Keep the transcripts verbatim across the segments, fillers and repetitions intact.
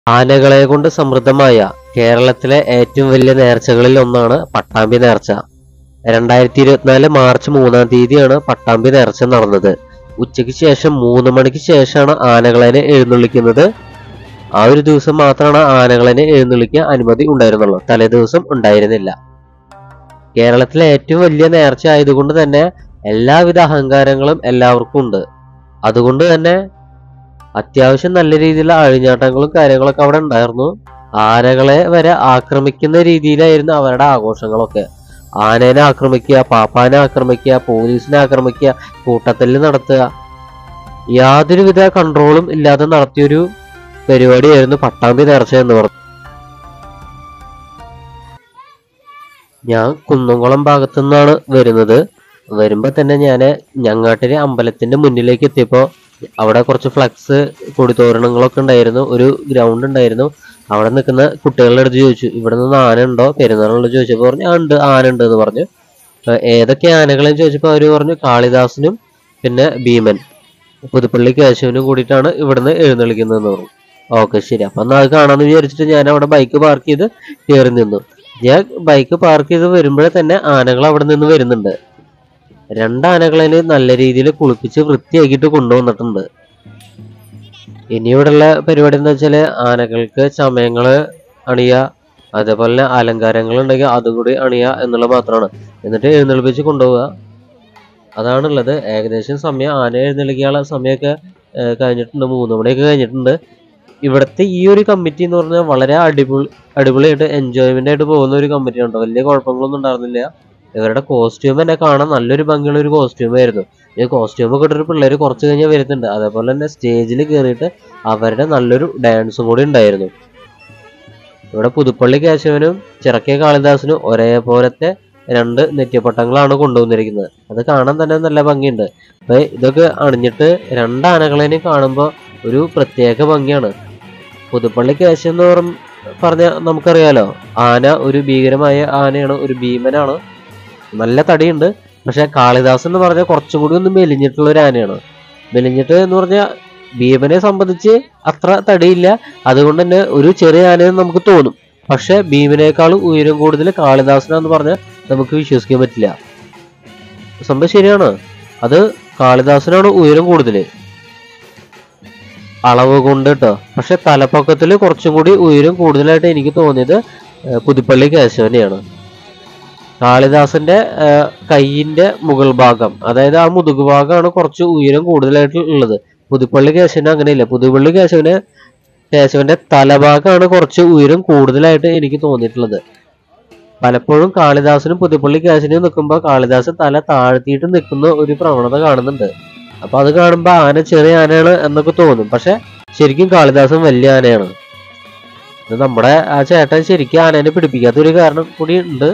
ആനകളെ കൊണ്ട് സമൃദ്ധമായ കേരളത്തിലെ ഏറ്റവും വലിയ നേർച്ചകളിൽ ഒന്നാണ് പട്ടാമ്പി നേർച്ച. രണ്ടായിരത്തി ഇരുപത്തിനാല് മാർച്ച് മൂന്നാം തീയതിയാണ് പട്ടാമ്പി നേർച്ച നടന്നത്. ഉച്ചയ്ക്ക് ശേഷം മൂന്ന് മണിക്ക് ശേഷമാണ് ആനകളെ എഴുന്നള്ളിക്കുന്നത്. ആ ഒരു ദിവസം മാത്രമാണ് ആനകളെ എഴുന്നള്ളിക്കാൻ അനുമതി ഉണ്ടായിരുന്നുള്ളൂ, തലേ ദിവസം ഉണ്ടായിരുന്നില്ല. കേരളത്തിലെ ഏറ്റവും വലിയ നേർച്ച ആയതുകൊണ്ട് തന്നെ എല്ലാവിധ അഹങ്കാരങ്ങളും എല്ലാവർക്കും ഉണ്ട്. അതുകൊണ്ട് തന്നെ അത്യാവശ്യം നല്ല രീതിയിലുള്ള അഴിഞ്ഞാട്ടങ്ങളും കാര്യങ്ങളൊക്കെ അവിടെ ഉണ്ടായിരുന്നു. ആനകളെ വരെ ആക്രമിക്കുന്ന രീതിയിലായിരുന്നു അവരുടെ ആഘോഷങ്ങളൊക്കെ. ആനേനെ ആക്രമിക്കുക, പാപ്പാനെ ആക്രമിക്കുക, പോലീസിനെ ആക്രമിക്കുക, കൂട്ടത്തല്ല് നടത്തുക, യാതൊരുവിധ കൺട്രോളും ഇല്ലാതെ നടത്തിയൊരു പരിപാടിയായിരുന്നു പട്ടാമ്പി നേർച്ച എന്ന് പറഞ്ഞു. ഞാൻ കുന്നംകുളം ഭാഗത്തു നിന്നാണ് വരുന്നത്. വരുമ്പോ തന്നെ ഞാൻ ഞങ്ങാട്ടിരി അമ്പലത്തിന്റെ മുന്നിലേക്ക് എത്തിയപ്പോ അവിടെ കുറച്ച് ഫ്ലക്സ് കൊടിത്തോരണങ്ങളൊക്കെ ഉണ്ടായിരുന്നു. ഒരു ഗ്രൗണ്ട് ഉണ്ടായിരുന്നു. അവിടെ നിൽക്കുന്ന കുട്ടികളുടെ അടുത്ത് ചോദിച്ചു, ഇവിടെ നിന്ന് ആന ഉണ്ടോ പെരുന്നാളുണ്ടോ ചോദിച്ചപ്പോൾ പറഞ്ഞു ആ ഉണ്ട്, ആന ഉണ്ട് എന്ന് പറഞ്ഞു. ഏതൊക്കെ ആനകളെന്ന് ചോദിച്ചപ്പോൾ അവര് പറഞ്ഞു കാളിദാസനും പിന്നെ ഭീമൻ, പുതുപ്പള്ളി കേശവനും കൂടിയിട്ടാണ് ഇവിടുന്ന് എഴുന്നള്ളിക്കുന്നതെന്ന് പറഞ്ഞു. ഓക്കെ ശരി, അപ്പൊ എന്നാ അത് കാണാന്ന് വിചാരിച്ചിട്ട് ഞാൻ അവിടെ ബൈക്ക് പാർക്ക് ചെയ്ത് കയറി നിന്നു. ഞാൻ ബൈക്ക് പാർക്ക് ചെയ്ത് വരുമ്പോഴേ തന്നെ ആനകൾ അവിടെ നിന്ന് വരുന്നുണ്ട്. രണ്ടാനകളെ നല്ല രീതിയിൽ കുളിപ്പിച്ച് വൃത്തിയാക്കിയിട്ട് കൊണ്ടുവന്നിട്ടുണ്ട്. ഇനി ഇവിടെയുള്ള പരിപാടി എന്താ വെച്ചാല് ആനകൾക്ക് ചമയങ്ങള് അണിയുക, അതേപോലെ തന്നെ അലങ്കാരങ്ങൾ ഉണ്ടെങ്കിൽ അതും കൂടി അണിയുക എന്നുള്ളത് മാത്രമാണ്. എന്നിട്ട് എഴുന്നള്ളിപ്പിച്ച് കൊണ്ടുപോവുക, അതാണുള്ളത്. ഏകദേശം സമയം ആന എഴുന്നള്ളിക്കാനുള്ള സമയമൊക്കെ കഴിഞ്ഞിട്ടുണ്ട്, മൂന്ന് മണിയൊക്കെ കഴിഞ്ഞിട്ടുണ്ട്. ഇവിടുത്തെ ഈ ഒരു കമ്മിറ്റി എന്ന് പറഞ്ഞാൽ വളരെ അടിപൊളി അടിപൊളിയായിട്ട് എൻജോയ്മെന്റ് ആയിട്ട് പോകുന്ന ഒരു കമ്മിറ്റി ഉണ്ടോ. വലിയ കുഴപ്പങ്ങളൊന്നും ഉണ്ടായിരുന്നില്ല. ഇവരുടെ കോസ്റ്റ്യൂം തന്നെ കാണാൻ നല്ലൊരു ഭംഗിയുള്ള ഒരു കോസ്റ്റ്യൂം ആയിരുന്നു. ഈ കോസ്റ്റ്യൂം ഒക്കെ ഇട്ടിട്ട് പിള്ളേർ കുറച്ച് കഴിഞ്ഞാൽ വരുന്നുണ്ട്. അതേപോലെ തന്നെ സ്റ്റേജിൽ കയറിയിട്ട് അവരുടെ നല്ലൊരു ഡാൻസും കൂടി ഉണ്ടായിരുന്നു. ഇവിടെ പുതുപ്പള്ളി കേശവനും ചിറക്കേ കാളിദാസനും ഒരേപോലത്തെ രണ്ട് നെറ്റിപ്പട്ടങ്ങളാണ് കൊണ്ടുവന്നിരിക്കുന്നത്. അത് കാണാൻ തന്നെ നല്ല ഭംഗിയുണ്ട്. അപ്പൊ ഇതൊക്കെ അണിഞ്ഞിട്ട് രണ്ടാനകളെയും കാണുമ്പോൾ ഒരു പ്രത്യേക ഭംഗിയാണ്. പുതുപ്പള്ളി കേശവൻ എന്ന് പറഞ്ഞ പറഞ്ഞാൽ നമുക്കറിയാലോ, ആന ഒരു ഭീകരമായ ആനയാണ്, ഒരു ഭീമനാണ്, നല്ല തടിയുണ്ട്. പക്ഷെ കാളിദാസൻ എന്ന് പറഞ്ഞാൽ കുറച്ചും കൂടി ഒന്ന് മെലിഞ്ഞിട്ടുള്ള ഒരു ആനയാണ്. മെലിഞ്ഞിട്ട് എന്ന് പറഞ്ഞാൽ ഭീമനെ സംബന്ധിച്ച് അത്ര തടിയില്ല, അതുകൊണ്ട് തന്നെ ഒരു ചെറിയ ആനയെന്ന് നമുക്ക് തോന്നും. പക്ഷെ ഭീമനേക്കാളും ഉയരം കൂടുതൽ കാളിദാസനാന്ന് പറഞ്ഞാൽ നമുക്ക് വിശ്വസിക്കാൻ പറ്റില്ല. സംഭവം ശരിയാണ്, അത് കാളിദാസനാണ് ഉയരം കൂടുതൽ അളവ് കൊണ്ട് കേട്ടോ. പക്ഷെ തലപ്പൊക്കത്തിൽ കുറച്ചും കൂടി ഉയരം കൂടുതലായിട്ട് എനിക്ക് തോന്നിയത് പുതുപ്പള്ളി കേശവനെയാണ്. കാളിദാസന്റെ കൈയിന്റെ മുകൾ ഭാഗം, അതായത് ആ മുതുകു ഭാഗമാണ് കുറച്ച് ഉയരം കൂടുതലായിട്ട് ഉള്ളത്. പുതുപ്പള്ളി കേശവന് അങ്ങനെയില്ല. പുതുപ്പള്ളി കേശവന് കേശവന്റെ തലഭാഗമാണ് കുറച്ച് ഉയരം കൂടുതലായിട്ട് എനിക്ക് തോന്നിയിട്ടുള്ളത്. പലപ്പോഴും കാളിദാസനും പുതുപ്പള്ളി കേശവനും നിൽക്കുമ്പോൾ കാളിദാസൻ തല താഴ്ത്തിയിട്ട് നിൽക്കുന്ന ഒരു പ്രവണത കാണുന്നുണ്ട്. അപ്പൊ അത് കാണുമ്പോ ആന ചെറിയ ആനയാണ് എന്നൊക്കെ തോന്നും. പക്ഷെ ശരിക്കും കാളിദാസൻ വലിയ ആനയാണ്. നമ്മുടെ ആ ചേട്ടൻ ശരിക്കും ആനേനെ പിടിപ്പിക്കാത്തൊരു കാരണം കൂടി ഉണ്ട്.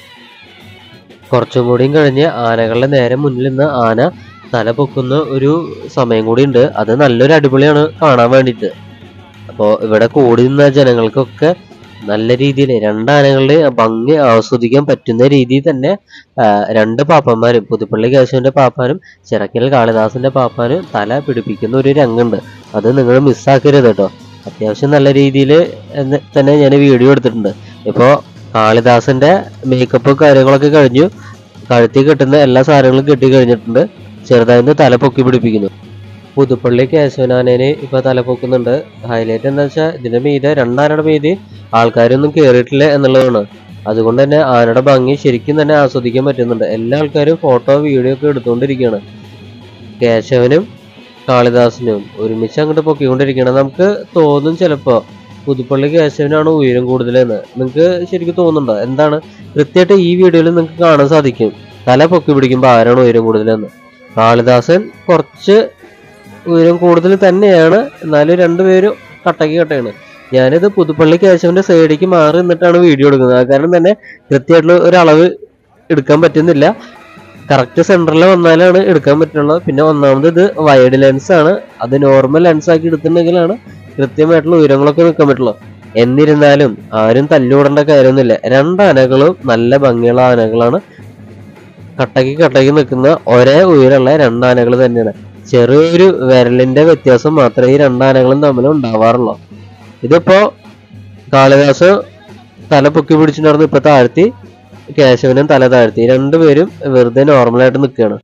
കുറച്ചും കൂടിയും കഴിഞ്ഞ് ആനകളുടെ നേരെ മുന്നിൽ നിന്ന് ആന തല പൊക്കുന്ന ഒരു സമയം കൂടി ഉണ്ട്. അത് നല്ലൊരു അടിപൊളിയാണ് കാണാൻ വേണ്ടിയിട്ട്. അപ്പോൾ ഇവിടെ കൂടി നിന്ന ജനങ്ങൾക്കൊക്കെ നല്ല രീതിയിൽ രണ്ടാനകളുടെ ഭംഗി ആസ്വദിക്കാൻ പറ്റുന്ന രീതിയിൽ തന്നെ രണ്ട് പാപ്പന്മാരും, പുതുപ്പള്ളി കേശവന്റെ പാപ്പാനും ചിറക്കൽ കാളിദാസന്റെ പാപ്പാനും തല പിടിപ്പിക്കുന്ന ഒരു രംഗമുണ്ട്. അത് നിങ്ങൾ മിസ്സാക്കരുത് കേട്ടോ. അത്യാവശ്യം നല്ല രീതിയിൽ തന്നെ ഞാൻ വീഡിയോ എടുത്തിട്ടുണ്ട്. ഇപ്പോൾ കാളിദാസന്റെ മേക്കപ്പ് കാര്യങ്ങളൊക്കെ കഴിഞ്ഞു, കഴുത്തി കെട്ടുന്ന എല്ലാ സാധനങ്ങളും കെട്ടി കഴിഞ്ഞിട്ടുണ്ട്. ചെറുതായി തല പൊക്കി പിടിപ്പിക്കുന്നു. പുതുപ്പള്ളി കേശവനാനേനെ ഇപ്പൊ തല പൊക്കുന്നുണ്ട്. ഹൈലൈറ്റ് എന്താ വെച്ചാൽ ഇതിന്റെ മീതെ രണ്ടാനയുടെ മീതി ആൾക്കാരൊന്നും കയറിയിട്ടില്ല എന്നുള്ളതാണ്. അതുകൊണ്ട് തന്നെ ആനയുടെ ഭംഗി ശരിക്കും തന്നെ ആസ്വദിക്കാൻ പറ്റുന്നുണ്ട്. എല്ലാ ആൾക്കാരും ഫോട്ടോ വീഡിയോ ഒക്കെ എടുത്തുകൊണ്ടിരിക്കുകയാണ്. കേശവനും കാളിദാസനും ഒരുമിച്ച് അങ്ങോട്ട് പൊക്കിക്കൊണ്ടിരിക്കുകയാണ്. നമുക്ക് തോന്നും ചിലപ്പോ പുതുപ്പള്ളി കേശവനാണ് ഉയരം കൂടുതലെന്ന്. നിങ്ങൾക്ക് ശരിക്കും തോന്നുന്നുണ്ടോ? എന്താണ് കൃത്യമായിട്ട് ഈ വീഡിയോയിൽ നിങ്ങൾക്ക് കാണാൻ സാധിക്കും. തല പൊക്കി പിടിക്കുമ്പോൾ ആരാണ് ഉയരം കൂടുതലെന്ന്. കാളിദാസൻ കുറച്ച് ഉയരം കൂടുതൽ തന്നെയാണ്, എന്നാലും രണ്ടുപേരും കട്ടക്ക് കട്ടയാണ്. ഞാനിത് പുതുപ്പള്ളി കേശവന്റെ സൈഡിലേക്ക് മാറി നിന്നിട്ടാണ് വീഡിയോ എടുക്കുന്നത്. അത് കാരണം തന്നെ കൃത്യമായിട്ടുള്ള ഒരു അളവ് എടുക്കാൻ പറ്റുന്നില്ല. കറക്റ്റ് സെന്ററിൽ വന്നാലാണ് എടുക്കാൻ പറ്റുള്ളത്. പിന്നെ ഒന്നാമത് ഇത് വൈഡ് ലെൻസ് ആണ്. അത് നോർമൽ ലെൻസ് ആക്കി എടുത്തിട്ടുണ്ടെങ്കിലാണ് കൃത്യമായിട്ടുള്ള ഉയരങ്ങളൊക്കെ നിൽക്കാൻ പറ്റുള്ളൂ. എന്നിരുന്നാലും ആരും തല്ലുകൂടേണ്ട കാര്യമൊന്നുമില്ല. രണ്ടാനകളും നല്ല ഭംഗിയുള്ള ആനകളാണ്. കട്ടക്ക് കട്ടക്ക് നിൽക്കുന്ന ഒരേ ഉയരമുള്ള രണ്ടാനകൾ തന്നെയാണ്. ചെറിയൊരു വിരലിന്റെ വ്യത്യാസം മാത്രമേ ഈ രണ്ടാനകളും തമ്മിൽ ഉണ്ടാവാറുള്ളൂ. ഇതിപ്പോ കാളിദാസ് തല പൊക്കി പിടിച്ചിട്ടുണ്ടായിരുന്നു, ഇപ്പൊ താഴ്ത്തി കേശവനും തല താഴ്ത്തി. രണ്ടുപേരും വെറുതെ നോർമലായിട്ട് നിൽക്കുകയാണ്.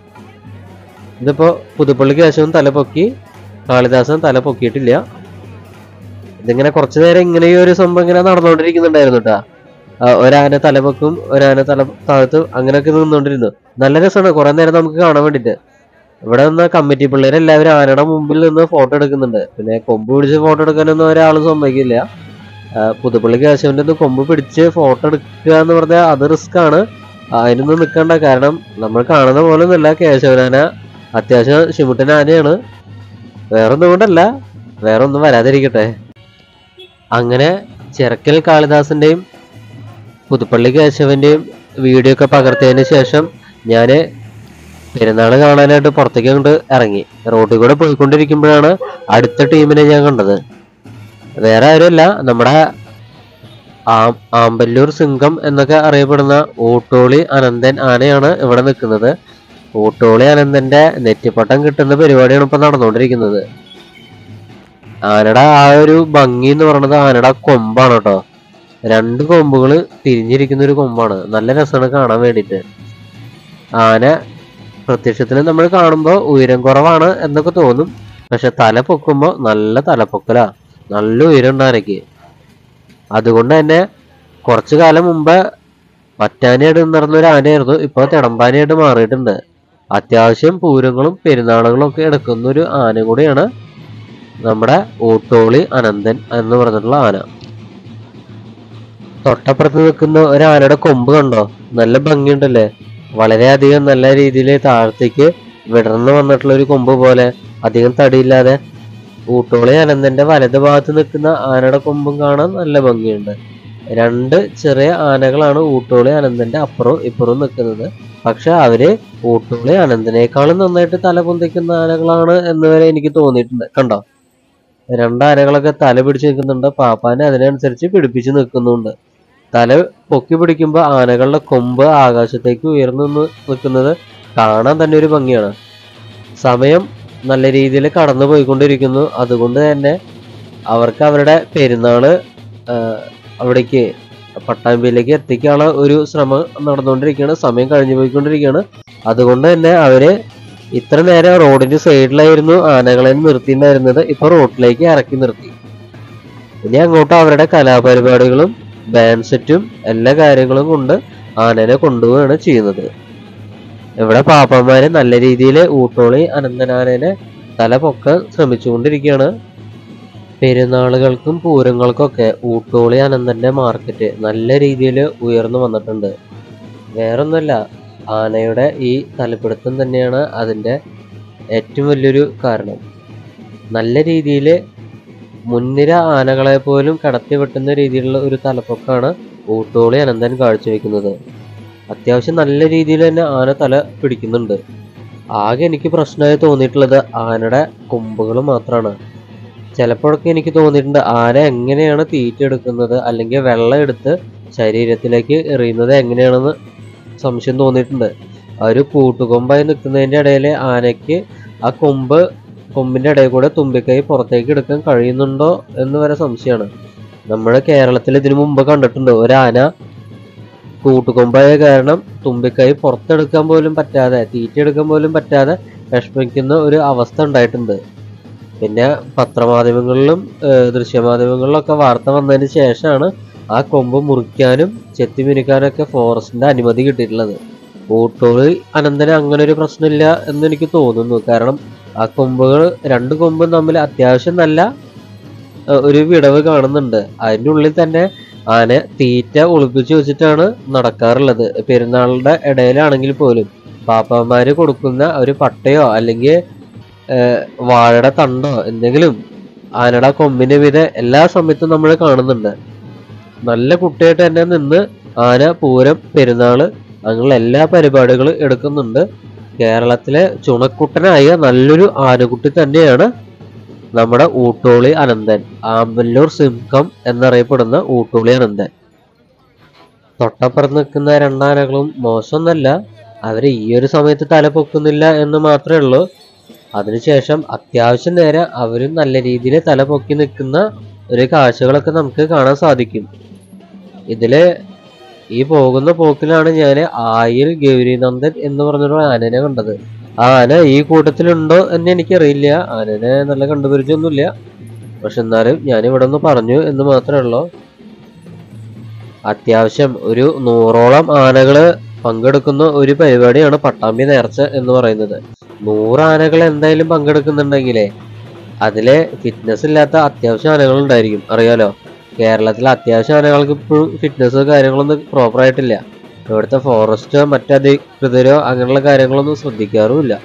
ഇതിപ്പോ പുതുപ്പള്ളി കേശവൻ തല പൊക്കി, കാളിദാസൻ തല പൊക്കിയിട്ടില്ല. ഇതിങ്ങനെ കുറച്ചു നേരം ഇങ്ങനെ ഈ ഒരു സംഭവം ഇങ്ങനെ നടന്നുകൊണ്ടിരിക്കുന്നുണ്ടായിരുന്നു കേട്ടാ. ഒരാന തല പൊക്കും, ഒരാന തല താഴ്ത്തും, അങ്ങനെയൊക്കെ നിന്നുകൊണ്ടിരുന്നു. നല്ല രസമാണ് കുറെ നേരം നമുക്ക് കാണാൻ വേണ്ടിട്ട്. ഇവിടെ നിന്ന് കമ്മിറ്റി പിള്ളേർ എല്ലാവരും ആനയുടെ മുമ്പിൽ നിന്ന് ഫോട്ടോ എടുക്കുന്നുണ്ട്. പിന്നെ കൊമ്പ് പിടിച്ച് ഫോട്ടോ എടുക്കാനൊന്നും ഒരാൾ സമ്മതിക്കില്ല. പുതുപ്പള്ളി കേശവന്റെ ഒന്ന് കൊമ്പ് പിടിച്ച് ഫോട്ടോ എടുക്കുക എന്ന് പറഞ്ഞാൽ അത് റിസ്ക് ആണ്. അതിനൊന്നും നിൽക്കണ്ട. കാരണം നമ്മൾ കാണുന്ന പോലെ ഒന്നുമല്ല കേശവനാന, അത്യാവശ്യം ശിമുട്ടൻ ആനയാണ്. വേറൊന്നും കൊണ്ടല്ല, വേറെ ഒന്നും വരാതിരിക്കട്ടെ. അങ്ങനെ ചിറക്കൽ കാളിദാസന്റെയും പുതുപ്പള്ളി കേശവന്റെയും വീഡിയോ ഒക്കെ പകർത്തിയതിന് ശേഷം ഞാന് പെരുന്നാള് കാണാനായിട്ട് പുറത്തേക്ക് അങ്ങോട്ട് ഇറങ്ങി. റോഡിൽ കൂടെ പോയിക്കൊണ്ടിരിക്കുമ്പോഴാണ് അടുത്ത ടീമിനെ ഞാൻ കണ്ടത്. വേറെ ആരുമല്ല, നമ്മുടെ ആമ്പല്ലൂർ സിംഗം എന്നൊക്കെ അറിയപ്പെടുന്ന ഊട്ടോളി അനന്തൻ ആനയാണ് ഇവിടെ നിൽക്കുന്നത്. ഊട്ടോളി അനന്തന്റെ നെറ്റിപ്പട്ടം കിട്ടുന്ന പരിപാടിയാണ് ഇപ്പൊ നടന്നുകൊണ്ടിരിക്കുന്നത്. ആനയുടെ ആ ഒരു ഭംഗി എന്ന് പറയുന്നത് ആനയുടെ കൊമ്പാണ് കേട്ടോ. രണ്ട് കൊമ്പുകള് തിരിഞ്ഞിരിക്കുന്ന ഒരു കൊമ്പാണ്. നല്ല രസമാണ് കാണാൻ വേണ്ടിയിട്ട്. ആന പ്രത്യക്ഷത്തിന് നമ്മൾ കാണുമ്പോൾ ഉയരം കുറവാണ് എന്നൊക്കെ തോന്നും. പക്ഷെ തല പൊക്കുമ്പോൾ നല്ല തലപ്പൊക്കലാ, നല്ല ഉയരം ഉണ്ട് ആനയ്ക്ക്. അതുകൊണ്ട് തന്നെ കുറച്ചു കാലം മുമ്പ് പറ്റാനയായിട്ട് നിന്നിരുന്ന ഒരു ആനയായിരുന്നു, ഇപ്പൊ തിടമ്പാനയായിട്ട് മാറിയിട്ടുണ്ട്. അത്യാവശ്യം പൂരങ്ങളും പെരുന്നാളുകളും ഒക്കെ എടുക്കുന്ന ഒരു ആന കൂടിയാണ് നമ്മുടെ ഊട്ടോളി അനന്തൻ എന്ന് പറഞ്ഞിട്ടുള്ള ആന. തൊട്ടപ്പുറത്ത് നിൽക്കുന്ന ഒരു ആനയുടെ കൊമ്പ് കണ്ടോ, നല്ല ഭംഗിയുണ്ടല്ലേ. വളരെയധികം നല്ല രീതിയിൽ താഴത്തേക്ക് വിടർന്നു വന്നിട്ടുള്ള ഒരു കൊമ്പ് പോലെ, അധികം തടിയില്ലാതെ. ഊട്ടോളി അനന്തന്റെ വലത് ഭാഗത്ത് നിൽക്കുന്ന ആനയുടെ കൊമ്പും കാണാൻ നല്ല ഭംഗിയുണ്ട്. രണ്ട് ചെറിയ ആനകളാണ് ഊട്ടോളി അനന്തന്റെ അപ്പുറവും ഇപ്പുറവും നിൽക്കുന്നത്. പക്ഷെ അവര് ഊട്ടോളി അനന്തനേക്കാളും നന്നായിട്ട് തല പൊന്തിക്കുന്ന ആനകളാണ് എന്ന് വരെ എനിക്ക് തോന്നിയിട്ടുണ്ട്. കണ്ടോ, രണ്ടാനകളൊക്കെ തല പിടിച്ച് നിൽക്കുന്നുണ്ട്. പാപ്പാനെ അതിനനുസരിച്ച് പിടിപ്പിച്ച് നിൽക്കുന്നുണ്ട്. തല പൊക്കി പിടിക്കുമ്പോൾ ആനകളുടെ കൊമ്പ് ആകാശത്തേക്ക് ഉയർന്നു നിൽക്കുന്നത് കാണാൻ തന്നെ ഒരു ഭംഗിയാണ്. സമയം നല്ല രീതിയിൽ കടന്നു പോയിക്കൊണ്ടിരിക്കുന്നു. അതുകൊണ്ട് തന്നെ അവർക്ക് അവരുടെ പെരുന്നാള് അവിടേക്ക് പട്ടാമ്പിയിലേക്ക് എത്തിക്കാനുള്ള ഒരു ശ്രമം നടന്നുകൊണ്ടിരിക്കുകയാണ്. സമയം കഴിഞ്ഞു പോയിക്കൊണ്ടിരിക്കുകയാണ്. അതുകൊണ്ട് തന്നെ അവര് ഇത്ര നേരം റോഡിന്റെ സൈഡിലായിരുന്നു ആനകളെ നിർത്തിയിട്ടുണ്ടായിരുന്നത്. ഇപ്പൊ റോഡിലേക്ക് ഇറക്കി നിർത്തി. ഇനി അങ്ങോട്ട് അവരുടെ കലാപരിപാടികളും ബാൻഡ് സെറ്റും എല്ലാ കാര്യങ്ങളും കൊണ്ട് ആനനെ കൊണ്ടുപോവുകയാണ് ചെയ്യുന്നത്. ഇവിടെ പാപ്പന്മാര് നല്ല രീതിയിൽ ഊട്ടോളി അനന്തനാനനെ തല പൊക്കാൻ ശ്രമിച്ചുകൊണ്ടിരിക്കുകയാണ്. പെരുന്നാളുകൾക്കും പൂരങ്ങൾക്കൊക്കെ ഊട്ടോളി അനന്തന്റെ മാർക്കറ്റ് നല്ല രീതിയിൽ ഉയർന്നു വന്നിട്ടുണ്ട്. വേറൊന്നുമല്ല, ആനയുടെ ഈ തലപ്പിടുത്തം തന്നെയാണ് അതിൻ്റെ ഏറ്റവും വലിയൊരു കാരണം. നല്ല രീതിയിൽ മുൻനിര ആനകളെ പോലും കടത്തി വെട്ടുന്ന രീതിയിലുള്ള ഒരു തലപ്പൊക്കാണ് ഊട്ടോളി അനന്തൻ കാഴ്ചവെക്കുന്നത്. അത്യാവശ്യം നല്ല രീതിയിൽ തന്നെ ആന തല പിടിക്കുന്നുണ്ട്. ആകെ എനിക്ക് പ്രശ്നമായി തോന്നിയിട്ടുള്ളത് ആനയുടെ കൊമ്പുകൾ മാത്രമാണ്. ചിലപ്പോഴൊക്കെ എനിക്ക് തോന്നിയിട്ടുണ്ട് ആന എങ്ങനെയാണ് തീറ്റ എടുക്കുന്നത് അല്ലെങ്കിൽ വെള്ളം എടുത്ത് ശരീരത്തിലേക്ക് എറിയുന്നത് എങ്ങനെയാണെന്ന് സംശയം തോന്നിയിട്ടുണ്ട്. ആ ഒരു കൂട്ടുകൊമ്പായി നിൽക്കുന്നതിൻ്റെ ഇടയിൽ ആനയ്ക്ക് ആ കൊമ്പ് കൊമ്പിൻ്റെ ഇടയിൽ കൂടെ തുമ്പിക്കൈ പുറത്തേക്ക് എടുക്കാൻ കഴിയുന്നുണ്ടോ എന്ന് വരെ സംശയമാണ്. നമ്മുടെ കേരളത്തിൽ ഇതിനു മുമ്പ് കണ്ടിട്ടുണ്ട് ഒരാന കൂട്ടുകൊമ്പായ കാരണം തുമ്പിക്കൈ പുറത്തെടുക്കാൻ പോലും പറ്റാതെ തീറ്റ എടുക്കാൻ പോലും പറ്റാതെ വിഷമിക്കുന്ന ഒരു അവസ്ഥ ഉണ്ടായിട്ടുണ്ട്. പിന്നെ പത്രമാധ്യമങ്ങളിലും ദൃശ്യമാധ്യമങ്ങളിലൊക്കെ വാർത്ത വന്നതിന് ശേഷമാണ് ആ കൊമ്പ് മുറിക്കാനും ചെത്തി മിനുക്കാനൊക്കെ ഫോറസ്റ്റിന്റെ അനുമതി കിട്ടിയിട്ടുള്ളത്. ഊട്ടോളി അനന്തന് അങ്ങനെ ഒരു പ്രശ്നമില്ല എന്ന് എനിക്ക് തോന്നുന്നു. കാരണം ആ കൊമ്പുകൾ രണ്ട് കൊമ്പും തമ്മിൽ അത്യാവശ്യം നല്ല ഒരു വിടവ് കാണുന്നുണ്ട്. അതിൻ്റെ ഉള്ളിൽ തന്നെ ആന തീറ്റ ഒളിപ്പിച്ചു വെച്ചിട്ടാണ് നടക്കാറുള്ളത്. പെരുന്നാളുടെ ഇടയിലാണെങ്കിൽ പോലും പാപ്പാന്മാര് കൊടുക്കുന്ന ഒരു പട്ടയോ അല്ലെങ്കിൽ വാഴയുടെ തണ്ടോ എന്തെങ്കിലും ആനയുടെ കൊമ്പിന്റെ വിധ എല്ലാ സമയത്തും നമ്മൾ കാണുന്നുണ്ട്. നല്ല കുട്ടിയായിട്ട് തന്നെ നിന്ന് ആന പൂരം പെരുന്നാള് അങ്ങനെയുള്ള എല്ലാ പരിപാടികളും എടുക്കുന്നുണ്ട്. കേരളത്തിലെ ചുണക്കുട്ടനായ നല്ലൊരു ആനക്കുട്ടി തന്നെയാണ് നമ്മുടെ ഊട്ടോളി അനന്തൻ, ആമ്പല്ലൂർ സിംഹം എന്നറിയപ്പെടുന്ന ഊട്ടോളി അനന്തൻ. തൊട്ടപ്പുറത്ത് നിൽക്കുന്ന രണ്ടാനകളും മോശമൊന്നല്ല, അവര് ഈ ഒരു സമയത്ത് തല പൊക്കുന്നില്ല എന്ന് മാത്രമേ ഉള്ളൂ. അതിനുശേഷം അത്യാവശ്യം നേരം അവരും നല്ല രീതിയിൽ തല പൊക്കി നിൽക്കുന്ന ഒരു കാഴ്ചകളൊക്കെ നമുക്ക് കാണാൻ സാധിക്കും. ഇതില് ഈ പോകുന്ന പോക്കിലാണ് ഞാൻ ആയിൽ ഗൗരിനന്ദൻ എന്ന് പറഞ്ഞൊരു ആനനെ കണ്ടത്. ആ ആന ഈ കൂട്ടത്തിലുണ്ടോ എന്ന് എനിക്കറിയില്ല. ആനനെ നല്ല കണ്ടുപരിചയമൊന്നുമില്ല. പക്ഷെ എന്നാലും ഞാൻ ഇവിടെ ഒന്ന് പറഞ്ഞു എന്ന് മാത്രമേ ഉള്ളൂ. അത്യാവശ്യം ഒരു നൂറോളം ആനകള് പങ്കെടുക്കുന്ന ഒരു പരിപാടിയാണ് പട്ടാമ്പി നേർച്ച എന്ന് പറയുന്നത്. നൂറ് ആനകൾ എന്തായാലും പങ്കെടുക്കുന്നുണ്ടെങ്കിലേ അതിലെ ഫിറ്റ്നസ് ഇല്ലാത്ത അത്യാവശ്യം ആനകൾ ഉണ്ടായിരിക്കും. അറിയാലോ, കേരളത്തിലെ അത്യാവശ്യം ആനകൾക്ക് ഇപ്പോഴും ഫിറ്റ്നസ് കാര്യങ്ങളൊന്നും പ്രോപ്പർ ആയിട്ടില്ല. ഇവിടുത്തെ ഫോറസ്റ്റോ മറ്റധികൃതരോ അങ്ങനെയുള്ള കാര്യങ്ങളൊന്നും ശ്രദ്ധിക്കാറുമില്ല.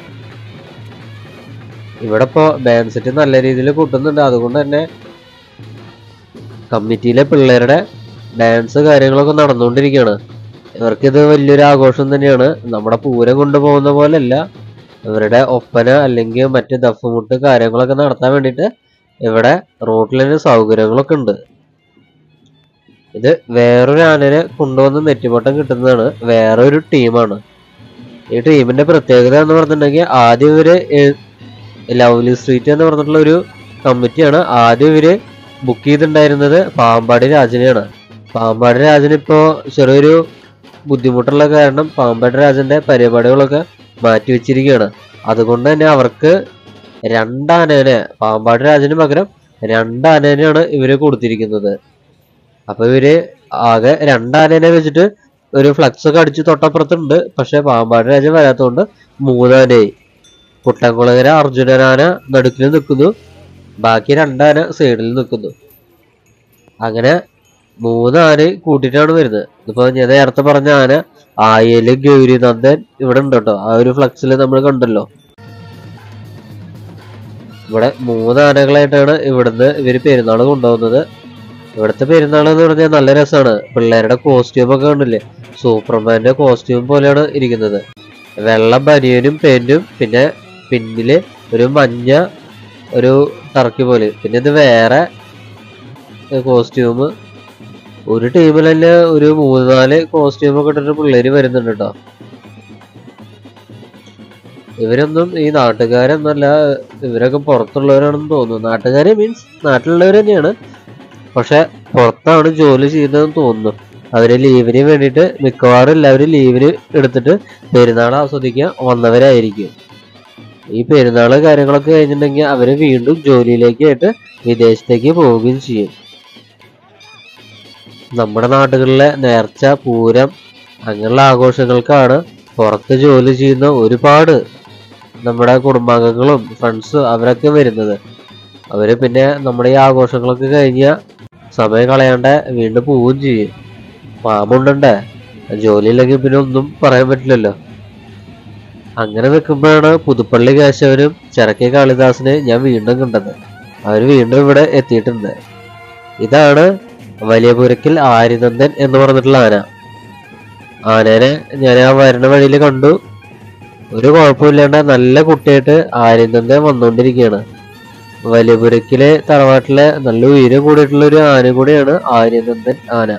ഇവിടെ ഇപ്പോ ബാൻഡ് നല്ല രീതിയിൽ കൂട്ടുന്നുണ്ട്. അതുകൊണ്ട് തന്നെ കമ്മിറ്റിയിലെ പിള്ളേരുടെ ഡാൻസ് കാര്യങ്ങളൊക്കെ നടന്നുകൊണ്ടിരിക്കുകയാണ്. ഇവർക്കിത് വലിയൊരു ആഘോഷം തന്നെയാണ്. നമ്മുടെ പൂരം കൊണ്ടുപോകുന്ന പോലെയല്ല, ഇവരുടെ ഒപ്പന അല്ലെങ്കിൽ മറ്റ് ദഫ്മുട്ട് കാര്യങ്ങളൊക്കെ നടത്താൻ വേണ്ടിയിട്ട് ഇവിടെ റോട്ടിൽ തന്നെ സൗകര്യങ്ങളൊക്കെ ഉണ്ട്. ഇത് വേറൊരു ആനനെ കൊണ്ടുവന്ന് നെറ്റിപ്പട്ടം കിട്ടുന്നതാണ് വേറൊരു ടീമാണ്. ഈ ടീമിന്റെ പ്രത്യേകത എന്ന് പറഞ്ഞിട്ടുണ്ടെങ്കിൽ ആദ്യം ഇവര് ലവ്ലി സ്ട്രീറ്റ് എന്ന് പറഞ്ഞിട്ടുള്ള ഒരു കമ്മിറ്റിയാണ് ആദ്യം ഇവര് ബുക്ക് ചെയ്തിട്ടുണ്ടായിരുന്നത് പാമ്പാടി രാജനെയാണ്. പാമ്പാടി രാജന് ഇപ്പോ ചെറിയൊരു ബുദ്ധിമുട്ടുള്ള കാരണം പാമ്പാടി രാജന്റെ പരിപാടികളൊക്കെ മാറ്റി വെച്ചിരിക്കുകയാണ്. അതുകൊണ്ട് തന്നെ അവർക്ക് രണ്ടാനേനെ പാമ്പാടി രാജന് പകരം രണ്ടാനേനെയാണ് ഇവര് കൊടുത്തിരിക്കുന്നത്. അപ്പൊ ഇവര് ആകെ രണ്ടാനേനെ വെച്ചിട്ട് ഒരു ഫ്ലക്സ് ഒക്കെ അടിച്ച് തൊട്ടപ്പുറത്തുണ്ട്. പക്ഷെ പാമ്പാടി രാജൻ വരാത്തതുകൊണ്ട് മൂന്നാനയായി. കുട്ടൻകുളങ്ങര അർജുനനാന നടുക്കിൽ നിൽക്കുന്നു, ബാക്കി രണ്ടാന സൈഡിൽ നിൽക്കുന്നു. അങ്ങനെ മൂന്നാന കൂട്ടിയിട്ടാണ് വരുന്നത്. ഇപ്പൊ ഞാൻ നേരത്തെ പറഞ്ഞ ആന ആയല് ഗൗരിനന്ദൻ ഇവിടെ ഉണ്ട് കേട്ടോ. ആ ഒരു ഫ്ലക്സിൽ നമ്മൾ കണ്ടല്ലോ. ഇവിടെ മൂന്നാനകളായിട്ടാണ് ഇവിടുന്ന് ഇവര് പെരുന്നാൾ കൊണ്ടുപോകുന്നത്. ഇവിടുത്തെ പെരുന്നാൾ എന്ന് പറഞ്ഞാൽ നല്ല രസമാണ്. പിള്ളേരുടെ കോസ്റ്റ്യൂം ഒക്കെ കണ്ടില്ലേ, സൂപ്പർമാന്റെ കോസ്റ്റ്യൂം പോലെയാണ് ഇരിക്കുന്നത്. വെള്ള ബനിയനും പെന്റും പിന്നെ പിന്നില് ഒരു മഞ്ഞ ഒരു ടർക്കി പോലെ, പിന്നെ ഇത് വേറെ കോസ്റ്റ്യൂം. ഒരു ടീമിൽ തന്നെ ഒരു മൂന്ന് നാല് കോസ്റ്റ്യൂം ഒക്കെ ഇട്ടിട്ട് പിള്ളേര് വരുന്നുണ്ട് കേട്ടോ. ഇവരൊന്നും ഈ നാട്ടുകാരൊന്നല്ല, ഇവരൊക്കെ പുറത്തുള്ളവരാണെന്ന് തോന്നുന്നു. നാട്ടുകാരെ മീൻസ് നാട്ടിലുള്ളവർ തന്നെയാണ്, പക്ഷെ പുറത്താണ് ജോലി ചെയ്യുന്നതെന്ന് തോന്നുന്നു. അവര് ലീവിന് വേണ്ടിയിട്ട് മിക്കവാറും എല്ലാവരും ലീവിന് എടുത്തിട്ട് പെരുന്നാൾ ആസ്വദിക്കാൻ വന്നവരായിരിക്കും. ഈ പെരുന്നാള് കാര്യങ്ങളൊക്കെ കഴിഞ്ഞിട്ടുണ്ടെങ്കിൽ അവര് വീണ്ടും ജോലിയിലേക്ക് ആയിട്ട് വിദേശത്തേക്ക് പോവുകയും ചെയ്യും. നമ്മുടെ നാടുകളിലെ നേർച്ച, പൂരം അങ്ങനെയുള്ള ആഘോഷങ്ങൾക്കാണ് പുറത്ത് ജോലി ചെയ്യുന്ന ഒരുപാട് നമ്മുടെ കുടുംബാംഗങ്ങളും ഫ്രണ്ട്സും അവരൊക്കെ വരുന്നത്. അവര് പിന്നെ നമ്മുടെ ഈ ആഘോഷങ്ങളൊക്കെ കഴിഞ്ഞ സമയം കളയാണ്ട് വീണ്ടും പോവുകയും ചെയ്യും. പാമ്പുണ്ടേ, ജോലിയില്ലെങ്കിൽ പിന്നെ ഒന്നും പറയാൻ പറ്റില്ലല്ലോ. അങ്ങനെ നിൽക്കുമ്പോഴാണ് പുതുപ്പള്ളി കേശവനും ചിറക്കി കാളിദാസിനെ ഞാൻ വീണ്ടും കണ്ടത്. അവർ വീണ്ടും ഇവിടെ എത്തിയിട്ടുണ്ട്. ഇതാണ് വലിയപുരക്കിൽ ആര്യനന്ദൻ എന്ന് പറഞ്ഞിട്ടുള്ള ആന. ആനേനെ ഞാൻ ആ വരുന്ന വഴിയിൽ കണ്ടു. ഒരു കുഴപ്പമില്ലാണ്ട് നല്ല കുട്ടിയായിട്ട് ആര്യനന്ദൻ വന്നുകൊണ്ടിരിക്കുകയാണ്. വലിയപുരക്കിലെ തറവാട്ടിലെ നല്ല ഉയരം കൂടിയിട്ടുള്ള ഒരു ആന കൂടിയാണ് ആര്യനന്ദൻ ആന.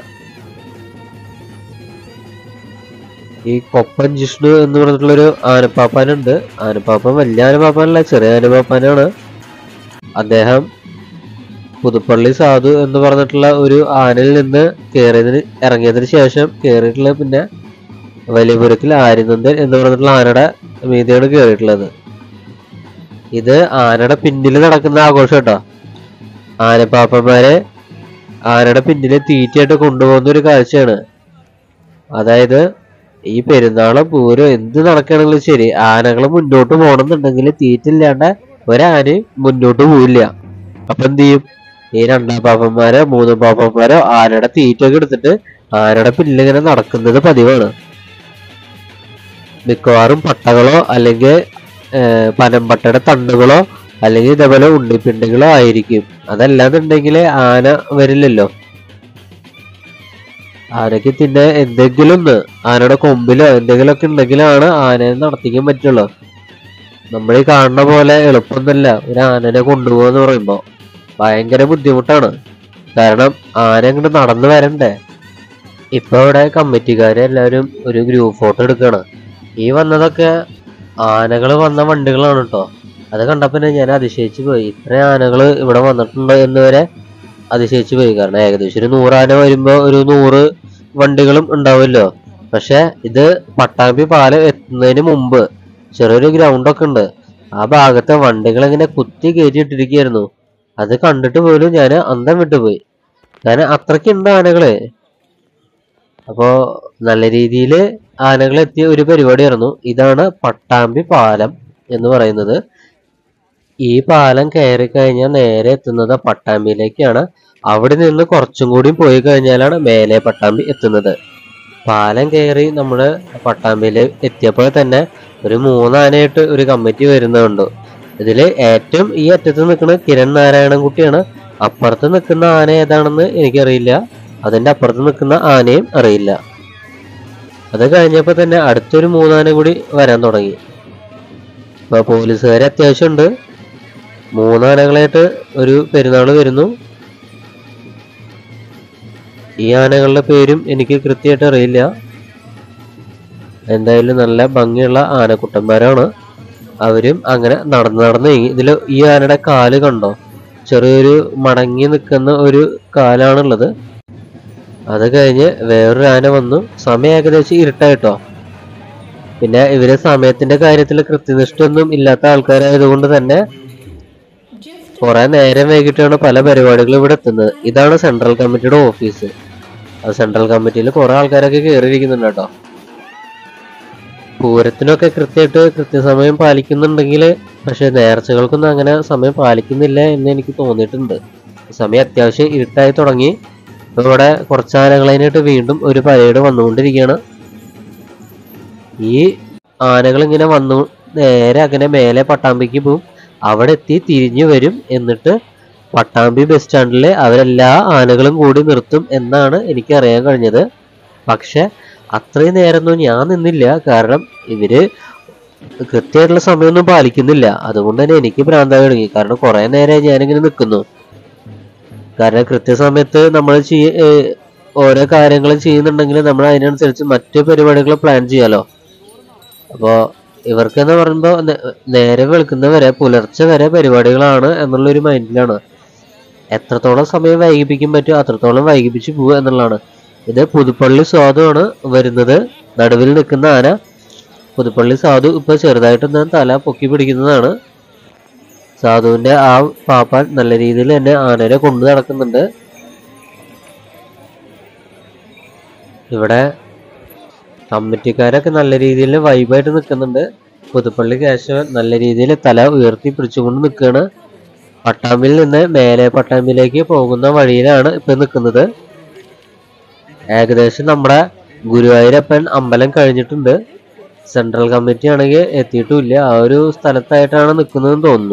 ഈ കൊപ്പൻ ജിഷ്ണു എന്ന് പറഞ്ഞിട്ടുള്ളൊരു ആനപ്പാപ്പാനുണ്ട്. ആനപ്പാപ്പൻ വലിയ ആനപ്പാപ്പാനല്ല, ചെറിയ ആനപ്പാപ്പാനാണ്. അദ്ദേഹം പുതുപ്പള്ളി സാധു എന്ന് പറഞ്ഞിട്ടുള്ള ഒരു ആനയിൽ നിന്ന് കയറിയതിന് ഇറങ്ങിയതിന് ശേഷം കയറിയിട്ടുള്ള പിന്നെ വലിയപുരക്കിൽ ആര്യനന്ദൻ എന്ന് പറഞ്ഞിട്ടുള്ള ആനയുടെ മീതിയാണ് കയറിയിട്ടുള്ളത്. ഇത് ആനയുടെ പിന്നിൽ നടക്കുന്ന ആഘോഷം കേട്ടോ. ആനപ്പാപ്പന്മാരെ ആനയുടെ പിന്നില് തീറ്റയായിട്ട് കൊണ്ടുപോകുന്ന ഒരു കാഴ്ചയാണ്. അതായത് ഈ പെരുന്നാളും പൂരം എന്ത് നടക്കുകയാണെങ്കിലും ശരി, ആനകൾ മുന്നോട്ട് പോകണമെന്നുണ്ടെങ്കിൽ തീറ്റ ഇല്ലാണ്ട് ഒരാനയും മുന്നോട്ട് പോവില്ല. അപ്പൊ എന്ത് ചെയ്യും, ഈ രണ്ടാം പാപ്പന്മാരോ മൂന്നാം പാപ്പന്മാരോ ആനയുടെ തീറ്റയൊക്കെ എടുത്തിട്ട് ആനയുടെ പിന്നിലിങ്ങനെ നടക്കുന്നത് പതിവാണ്. മിക്കവാറും പട്ടകളോ അല്ലെങ്കിൽ പനമ്പട്ടയുടെ തണ്ടുകളോ അല്ലെങ്കിൽ ഇതേപോലെ ഉണ്ണിപ്പിണ്ടികളോ ആയിരിക്കും. അതല്ലാന്നുണ്ടെങ്കിൽ ആന വരില്ലല്ലോ. ആനയ്ക്ക് പിന്നെ എന്തെങ്കിലും ഒന്ന് ആനയുടെ കൊമ്പിലോ എന്തെങ്കിലുമൊക്കെ ഉണ്ടെങ്കിലാണ് ആനയെ നടത്തിക്കാൻ പറ്റുള്ളൂ. നമ്മൾ ഈ കാണുന്ന പോലെ എളുപ്പമൊന്നുമല്ല ഒരു ആനനെ കൊണ്ടുപോകാന്ന് പറയുമ്പോ. ഭയങ്കര ബുദ്ധിമുട്ടാണ്. കാരണം ആന അങ്ങോട്ട് നടന്നു വരണ്ടേ. ഇപ്പൊ ഇവിടെ കമ്മിറ്റിക്കാരെ എല്ലാവരും ഒരു ഗ്രൂപ്പ് ഫോട്ടോ എടുക്കുകയാണ്. ഈ വന്നതൊക്കെ ആനകൾ വന്ന വണ്ടികളാണ് കേട്ടോ. അത് കണ്ടപ്പോ ഞാൻ അതിശയിച്ചു പോയി. ഇത്രയും ആനകൾ ഇവിടെ വന്നിട്ടുണ്ടോ എന്ന് വരെ അതിശയിച്ചു പോയി. കാരണം ഏകദേശം ഒരു നൂറാന വരുമ്പോ ഒരു നൂറ് വണ്ടികളും ഉണ്ടാവുമല്ലോ. പക്ഷെ ഇത് പട്ടാമ്പി പാലം എത്തുന്നതിന് മുമ്പ് ചെറിയൊരു ഗ്രൗണ്ടൊക്കെ ഉണ്ട്. ആ ഭാഗത്തെ വണ്ടികൾ ഇങ്ങനെ കുത്തി കയറ്റിയിട്ടിരിക്കുകയായിരുന്നു. അത് കണ്ടിട്ട് പോലും ഞാൻ അന്തം വിട്ടുപോയി. കാരണം അത്രയ്ക്കുണ്ട് ആനകള്. അപ്പോ നല്ല രീതിയിൽ ആനകൾ എത്തിയ ഒരു പരിപാടിയായിരുന്നു. ഇതാണ് പട്ടാമ്പി പാലം എന്ന് പറയുന്നത്. ഈ പാലം കയറി കഴിഞ്ഞാൽ നേരെ എത്തുന്നത് പട്ടാമ്പിയിലേക്കാണ്. അവിടെ നിന്ന് കുറച്ചും കൂടി പോയി കഴിഞ്ഞാലാണ് മേലെ പട്ടാമ്പി എത്തുന്നത്. പാലം കയറി നമ്മള് പട്ടാമ്പിയിൽ എത്തിയപ്പോൾ തന്നെ ഒരു മൂന്നാനയായിട്ട് ഒരു കമ്മിറ്റി വരുന്നുണ്ട്. ഇതില് ഏറ്റവും ഈ അറ്റത്ത് നിൽക്കുന്ന കിരൺ നാരായണൻകുട്ടിയാണ്. അപ്പുറത്ത് നിൽക്കുന്ന ആന ഏതാണെന്ന് എനിക്കറിയില്ല. അതിന്റെ അപ്പുറത്ത് നിൽക്കുന്ന ആനയും അറിയില്ല. അത് കഴിഞ്ഞപ്പോ തന്നെ അടുത്തൊരു മൂന്നാന കൂടി വരാൻ തുടങ്ങി. ഇപ്പൊ പോലീസുകാരെ അത്യാവശ്യമുണ്ട്. മൂന്നാനകളായിട്ട് ഒരു പെരുന്നാള് വരുന്നു. ഈ ആനകളുടെ പേരും എനിക്ക് കൃത്യമായിട്ട് അറിയില്ല. എന്തായാലും നല്ല ഭംഗിയുള്ള ആനക്കുട്ടന്മാരാണ്. അവരും അങ്ങനെ നടന്ന് നടന്ന് നീങ്ങി. ഇതില് ഈ ആനയുടെ കാല് കണ്ടോ? ചെറിയൊരു മടങ്ങി നിൽക്കുന്ന ഒരു കാലാണുള്ളത്. അത് കഴിഞ്ഞ് വേറൊരു ആന വന്നു. സമയം ഏകദേശം ഇരുട്ടായിട്ടോ. പിന്നെ ഇവര് സമയത്തിന്റെ കാര്യത്തിൽ കൃത്യനിഷ്ഠൊന്നും ഇല്ലാത്ത ആൾക്കാരായതുകൊണ്ട് തന്നെ കുറെ നേരം വൈകിട്ടാണ് പല പരിപാടികളും ഇവിടെ എത്തുന്നത്. ഇതാണ് സെൻട്രൽ കമ്മിറ്റിയുടെ ഓഫീസ്. അത് സെൻട്രൽ കമ്മിറ്റിയിൽ കുറെ ആൾക്കാരൊക്കെ കയറിയിരിക്കുന്നുണ്ട് കേട്ടോ. പൂരത്തിനൊക്കെ കൃത്യമായിട്ട് കൃത്യസമയം പാലിക്കുന്നുണ്ടെങ്കിൽ, പക്ഷെ നേർച്ചകൾക്കൊന്നും അങ്ങനെ സമയം പാലിക്കുന്നില്ല എന്ന് എനിക്ക് തോന്നിയിട്ടുണ്ട്. സമയം അത്യാവശ്യം ഇരുട്ടായി തുടങ്ങി. ഇപ്പൊ ഇവിടെ കുറച്ച് ആനകളതിനായിട്ട് വീണ്ടും ഒരു പരേഡ് വന്നുകൊണ്ടിരിക്കുകയാണ്. ഈ ആനകൾ ഇങ്ങനെ വന്നു നേരെ അങ്ങനെ മേലെ പട്ടാമ്പിക്ക് പോവും. അവിടെ എത്തി തിരിഞ്ഞു വരും. എന്നിട്ട് പട്ടാമ്പി ബസ് സ്റ്റാൻഡിൽ അവരെല്ലാ ആനകളും കൂടി നിർത്തും എന്നാണ് എനിക്ക് അറിയാൻ കഴിഞ്ഞത്. പക്ഷെ അത്രയും നേരമൊന്നും ഞാൻ നിന്നില്ല. കാരണം ഇവര് കൃത്യമായിട്ടുള്ള സമയമൊന്നും പാലിക്കുന്നില്ല. അതുകൊണ്ട് തന്നെ എനിക്ക് ഭ്രാന്തായി തുടങ്ങി. കാരണം കുറെ നേരം ഞാനിങ്ങനെ നിൽക്കുന്നു. കാരണം കൃത്യസമയത്ത് നമ്മൾ ചെയ്യ ഓരോ കാര്യങ്ങളും ചെയ്യുന്നുണ്ടെങ്കിൽ നമ്മൾ അതിനനുസരിച്ച് മറ്റു പരിപാടികൾ പ്ലാൻ ചെയ്യാലോ. അപ്പോ ഇവർക്കെന്ന് പറയുമ്പോൾ നേരെ വെളുക്കുന്നവരെ പുലർച്ചെ വരെ പരിപാടികളാണ് എന്നുള്ളൊരു മൈൻഡിലാണ്. എത്രത്തോളം സമയം വൈകിപ്പിക്കാൻ പറ്റുമോ അത്രത്തോളം വൈകിപ്പിച്ച് പോവുക എന്നുള്ളതാണ്. ഇത് പുതുപ്പള്ളി സാധുവാണ് വരുന്നത്. നടുവിൽ നിൽക്കുന്ന ആന പുതുപ്പള്ളി സാധു ഇപ്പൊ ചെറുതായിട്ടൊന്ന് തല പൊക്കി പിടിക്കുന്നതാണ്. സാധുവിന്റെ ആ പാപ്പാൻ നല്ല രീതിയിൽ തന്നെ ആനനെ കൊണ്ടു നടക്കുന്നുണ്ട്. ഇവിടെ കമ്മിറ്റിക്കാരൊക്കെ നല്ല രീതിയിൽ വൈബായിട്ട് നിൽക്കുന്നുണ്ട്. പുതുപ്പള്ളി കേശവൻ നല്ല രീതിയിൽ തല ഉയർത്തി പിടിച്ചുകൊണ്ട് നിൽക്കുകയാണ്. പട്ടാമ്പിയിൽ നിന്ന് മേലെ പട്ടാമ്പിയിലേക്ക് പോകുന്ന വഴിയിലാണ് ഇപ്പൊ നിൽക്കുന്നത്. ഏകദേശം നമ്മുടെ ഗുരുവായൂരപ്പൻ അമ്പലം കഴിഞ്ഞിട്ടുണ്ട്. സെൻട്രൽ കമ്മിറ്റി ആണെങ്കിൽ എത്തിയിട്ടുമില്ല. ആ ഒരു സ്ഥലത്തായിട്ടാണ് നിൽക്കുന്നതെന്ന് തോന്നുന്നു.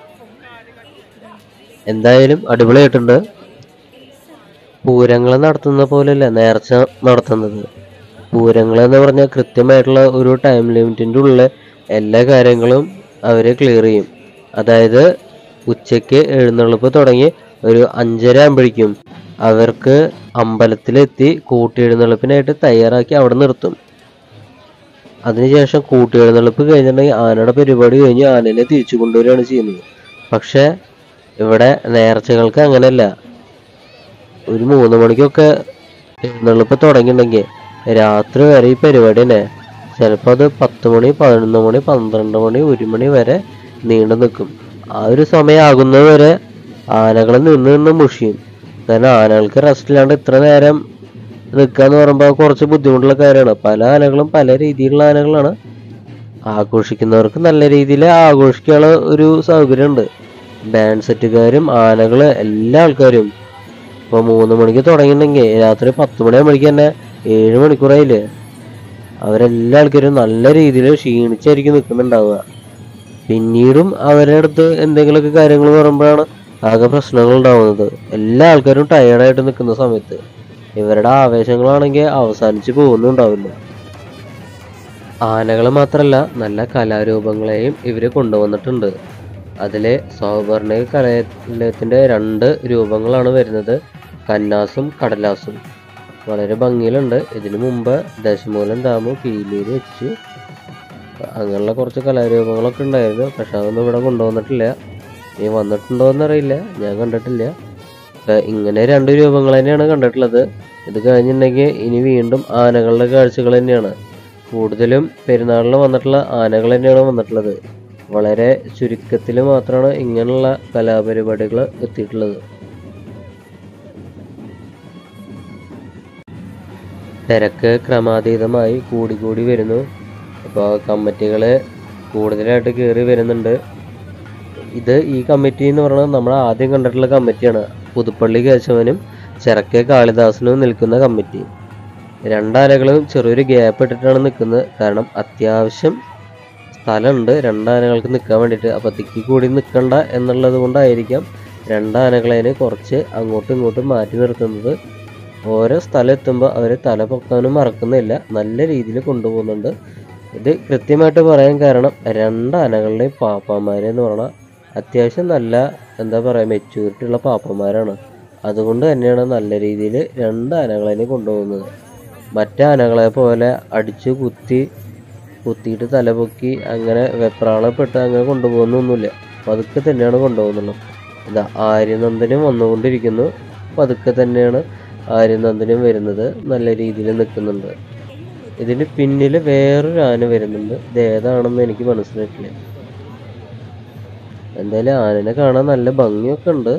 എന്തായാലും അടിപൊളിയായിട്ടുണ്ട്. പൂരങ്ങൾ നടത്തുന്ന പോലെയല്ല നേർച്ച നടത്തുന്നത്. പൂരങ്ങൾ എന്ന് പറഞ്ഞാൽ കൃത്യമായിട്ടുള്ള ഒരു ടൈം ലിമിറ്റിൻ്റെ ഉള്ളിൽ എല്ലാ കാര്യങ്ങളും അവർ ക്ലിയർ ചെയ്യും. അതായത് ഉച്ചയ്ക്ക് എഴുന്നള്ളിപ്പ് തുടങ്ങി ഒരു അഞ്ചര ആകുമ്പോഴേക്കും അവർക്ക് അമ്പലത്തിലെത്തി കൂട്ടിയെഴുന്നള്ളിപ്പിനായിട്ട് തയ്യാറാക്കി അവിടെ നിർത്തും. അതിനുശേഷം കൂട്ടിയെഴുന്നള്ളിപ്പ് കഴിഞ്ഞിട്ടുണ്ടെങ്കിൽ ആനയുടെ പരിപാടി കഴിഞ്ഞ് ആനനെ തിരിച്ചു കൊണ്ടുവരികയാണ് ചെയ്യുന്നത്. പക്ഷെ ഇവിടെ നേർച്ചകൾക്ക് അങ്ങനെയല്ല. ഒരു മൂന്ന് മണിക്കൊക്കെ എഴുന്നള്ളിപ്പ് തുടങ്ങിയിട്ടുണ്ടെങ്കിൽ രാത്രി വരെ ഈ പരിപാടി തന്നെ. ചിലപ്പോൾ അത് പത്ത് മണി പതിനൊന്ന് മണി പന്ത്രണ്ട് മണി ഒരു മണി വരെ നീണ്ടു നിൽക്കും. ആ ഒരു സമയമാകുന്നത് വരെ ആനകൾ നിന്ന് നിന്ന് മുഷിയും. കാരണം ആനകൾക്ക് റെസ്റ്റ് ഇല്ലാണ്ട് ഇത്ര നേരം നിൽക്കുക എന്ന് പറയുമ്പോൾ കുറച്ച് ബുദ്ധിമുട്ടുള്ള കാര്യമാണ്. പല ആനകളും പല രീതിയിലുള്ള ആനകളാണ്. ആഘോഷിക്കുന്നവർക്ക് നല്ല രീതിയിൽ ആഘോഷിക്കാനുള്ള ഒരു സൗകര്യമുണ്ട്. ബാൻഡ് സെറ്റുകാരും ആനകള് എല്ലാ ആൾക്കാരും ഇപ്പൊ മൂന്ന് മണിക്ക് തുടങ്ങിയിട്ടുണ്ടെങ്കിൽ രാത്രി പത്ത് മണിയാകുമ്പോഴേക്ക് തന്നെ ഏഴ് മണിക്കൂറായില്ലേ. അവരെല്ലാ ആൾക്കാരും നല്ല രീതിയിൽ ക്ഷീണിച്ചായിരിക്കും നിൽക്കുന്നുണ്ടാവുക. പിന്നീടും അവരുടെ അടുത്ത് എന്തെങ്കിലുമൊക്കെ കാര്യങ്ങൾ പറയുമ്പോഴാണ് ആകെ പ്രശ്നങ്ങൾ ഉണ്ടാവുന്നത്. എല്ലാ ആൾക്കാരും ടയേർഡായിട്ട് നിൽക്കുന്ന സമയത്ത് ഇവരുടെ ആവേശങ്ങളാണെങ്കിൽ അവസാനിച്ച് പോകുന്നുണ്ടാവില്ല. ആനകൾ മാത്രമല്ല നല്ല കലാരൂപങ്ങളെയും ഇവര് കൊണ്ടുവന്നിട്ടുണ്ട്. അതിലെ സ്വാഭാവിക കലാലയത്തിന്റെ രണ്ട് രൂപങ്ങളാണ് വരുന്നത്, കന്നാസും കടലാസും. വളരെ ഭംഗിയിലുണ്ട്. ഇതിനു മുമ്പ് ദശമൂലം ഡാമു കീലേരി വെച്ച് അങ്ങനെയുള്ള കുറച്ച് കലാരൂപങ്ങളൊക്കെ ഉണ്ടായിരുന്നു. പക്ഷെ അതൊന്നും ഇവിടെ കൊണ്ടുവന്നിട്ടില്ല. ഇനി വന്നിട്ടുണ്ടോ എന്നറിയില്ല, ഞാൻ കണ്ടിട്ടില്ല. ഇങ്ങനെ രണ്ട് രൂപങ്ങൾ തന്നെയാണ് കണ്ടിട്ടുള്ളത്. ഇത് കഴിഞ്ഞിട്ടുണ്ടെങ്കിൽ ഇനി വീണ്ടും ആനകളുടെ കാഴ്ചകൾ തന്നെയാണ്. കൂടുതലും പെരുന്നാളിന് വന്നിട്ടുള്ള ആനകൾ തന്നെയാണ് വന്നിട്ടുള്ളത്. വളരെ ചുരുക്കത്തിൽ മാത്രമാണ് ഇങ്ങനെയുള്ള കലാപരിപാടികൾ എത്തിയിട്ടുള്ളത്. തിരക്ക് ക്രമാതീതമായി കൂടിക്കൂടി വരുന്നു. അപ്പോൾ കമ്മിറ്റികൾ കൂടുതലായിട്ട് കയറി വരുന്നുണ്ട്. ഇത് ഈ കമ്മിറ്റി എന്ന് പറയുന്നത് നമ്മൾ ആദ്യം കണ്ടിട്ടുള്ള കമ്മിറ്റിയാണ്. പുതുപ്പള്ളി കേശവനും ചിറക്കെ കാളിദാസനും നിൽക്കുന്ന കമ്മിറ്റി. രണ്ടാനകളും ചെറിയൊരു ഗ്യാപ്പ് ഇട്ടിട്ടാണ് നിൽക്കുന്നത്. കാരണം അത്യാവശ്യം സ്ഥലമുണ്ട് രണ്ടാനകൾക്ക് നിൽക്കാൻ വേണ്ടിയിട്ട്. അപ്പോൾ തിക്കി കൂടി നിൽക്കണ്ട എന്നുള്ളത് കൊണ്ടായിരിക്കാം രണ്ടാനകളെ കുറച്ച് അങ്ങോട്ടും ഇങ്ങോട്ടും മാറ്റി നിർത്തുന്നത്. ഓരോ സ്ഥലം എത്തുമ്പോൾ അവർ തല പൊക്കാനും മറക്കുന്നില്ല, നല്ല രീതിയിൽ കൊണ്ടുപോകുന്നുണ്ട്. ഇത് കൃത്യമായിട്ട് പറയാൻ കാരണം രണ്ടാനകളുടെയും പാപ്പാന്മാരെന്ന് പറഞ്ഞാൽ അത്യാവശ്യം നല്ല എന്താ പറയുക മെച്യൂരിറ്റി ഉള്ള പാപ്പന്മാരാണ്. അതുകൊണ്ട് തന്നെയാണ് നല്ല രീതിയിൽ രണ്ട് ആനകളെ കൊണ്ടുപോകുന്നത്. മറ്റേ ആനകളെ പോലെ അടിച്ചു കുത്തി കുത്തിയിട്ട് തലപൊക്കി അങ്ങനെ വെപ്രാളപ്പെട്ട് അങ്ങനെ കൊണ്ടുപോകുന്നൊന്നുമില്ല. പതുക്കെ തന്നെയാണ് കൊണ്ടുപോകുന്നുള്ളൂ. ഇതാ ആര്യനന്ദനും വന്നുകൊണ്ടിരിക്കുന്നു. പതുക്കെ തന്നെയാണ് ആര്യനന്ദനും വരുന്നത്. നല്ല രീതിയിൽ നിൽക്കുന്നുണ്ട്. ഇതിന് പിന്നിൽ വേറൊരു ആന വരുന്നുണ്ട്. ഇത് ഏതാണെന്ന് എനിക്ക് മനസ്സിലായിട്ടില്ല. എന്തായാലും ആനനെ കാണാൻ നല്ല ഭംഗിയൊക്കെ ഉണ്ട്.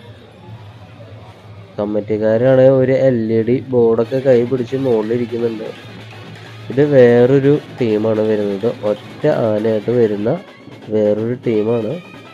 കമ്മിറ്റിക്കാരാണെങ്കിൽ ഒരു എൽ ഇ ഡി ബോർഡൊക്കെ കൈ പിടിച്ച് മുകളിലിരിക്കുന്നുണ്ട്. ഇത് വേറൊരു ടീമാണ് വരുന്നത്. ഒറ്റ ആനയായിട്ട് വരുന്ന വേറൊരു ടീമാണ്.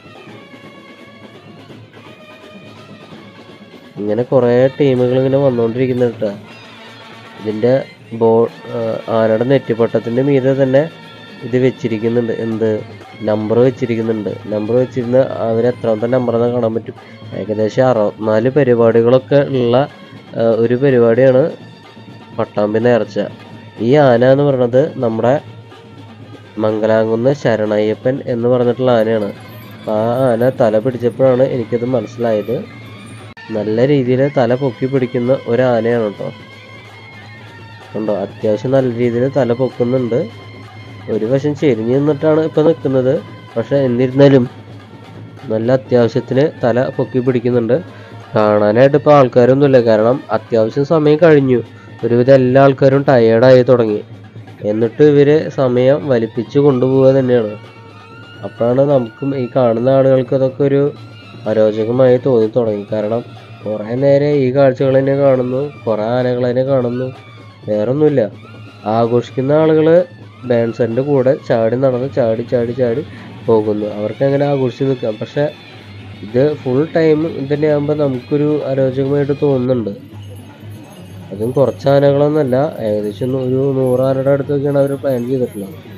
ഇങ്ങനെ കുറേ ടീമുകൾ ഇങ്ങനെ വന്നുകൊണ്ടിരിക്കുന്നുണ്ട് കേട്ടോ. ഇതിൻ്റെ ബോ ആനയുടെ നെറ്റിപ്പട്ടത്തിൻ്റെ മീതെ തന്നെ ഇത് വെച്ചിരിക്കുന്നുണ്ട്. എന്ത് നമ്പർ വെച്ചിരിക്കുന്നുണ്ട്. നമ്പർ വെച്ചിരുന്ന അവരെത്രാമത്തെ നമ്പറെന്ന് കാണാൻ പറ്റും. ഏകദേശം അറുപത്തിനാല് പരിപാടികളൊക്കെ ഉള്ള ഒരു പരിപാടിയാണ് പട്ടാമ്പി നേർച്ച. ഈ ആന എന്ന് പറയുന്നത് നമ്മുടെ മംഗലാംകുന്ന് ശരണയ്യപ്പൻ എന്ന് പറഞ്ഞിട്ടുള്ള ആനയാണ്. ആ ആന തല പിടിച്ചപ്പോഴാണ് എനിക്കത് മനസ്സിലായത്. നല്ല രീതിയിൽ തല പൊക്കി പിടിക്കുന്ന ഒരു ആനയാണ് കേട്ടോ. കണ്ടോ, അത്യാവശ്യം നല്ല രീതിയിൽ തല പൊക്കുന്നുണ്ട്. ഒരു വശം ചെരിഞ്ഞ് നിന്നിട്ടാണ് ഇപ്പം നിൽക്കുന്നത്. പക്ഷെ എന്നിരുന്നാലും നല്ല അത്യാവശ്യത്തിന് തല പൊക്കി പിടിക്കുന്നുണ്ട്. കാണാനായിട്ട് ഇപ്പോൾ ആൾക്കാരൊന്നുമില്ല. കാരണം അത്യാവശ്യം സമയം കഴിഞ്ഞു. ഒരുവിധം എല്ലാ ആൾക്കാരും ടയേർഡായി തുടങ്ങി. എന്നിട്ട് ഇവർ സമയം വലിപ്പിച്ച് കൊണ്ടുപോവുക തന്നെയാണ്. അപ്പോഴാണ് നമുക്കും ഈ കാണുന്ന ആളുകൾക്ക് അതൊക്കെ ഒരു അരോചകമായി തോന്നി തുടങ്ങി. കാരണം കുറേ നേരം ഈ കാഴ്ചകൾ തന്നെ കാണുന്നു, കുറേ ആനകൾ തന്നെ കാണുന്നു, വേറൊന്നുമില്ല. ആഘോഷിക്കുന്ന ആളുകൾ ഡാൻസറിൻ്റെ കൂടെ ചാടി നടന്ന് ചാടി ചാടി ചാടി പോകുന്നു. അവർക്ക് അങ്ങനെ ആഘോഷിച്ച് നിൽക്കാം. പക്ഷെ ഇത് ഫുൾ ടൈം ഇതന്നെ ആകുമ്പോൾ നമുക്കൊരു അരോചകമായിട്ട് തോന്നുന്നുണ്ട്. അതും കുറച്ച് ആനകളൊന്നുമല്ല, ഏകദേശം ഒരു നൂറാനയുടെ അടുത്തൊക്കെയാണ് അവർ പ്ലാൻ ചെയ്തിട്ടുള്ളത്.